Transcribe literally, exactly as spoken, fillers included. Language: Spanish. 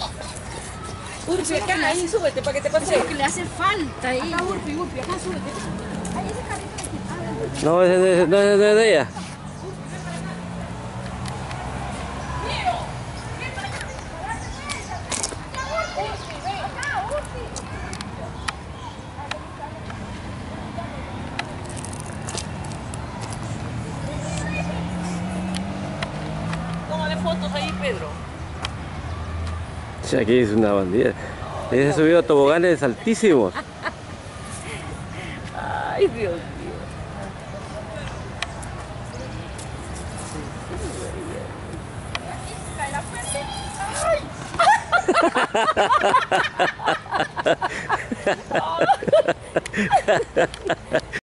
Urpi, acá, ahí, súbete para que te pase. Que le hace falta ahí. Acá, Urpi, Urpi, acá, súbete. Ahí ese carrito de aquí. No, ese es de, no, ese es de ella. Tómale fotos ahí, Pedro. Sí, aquí es una bandida. Ese se subió a toboganes altísimos. Ay, Dios mío. ¡Ay!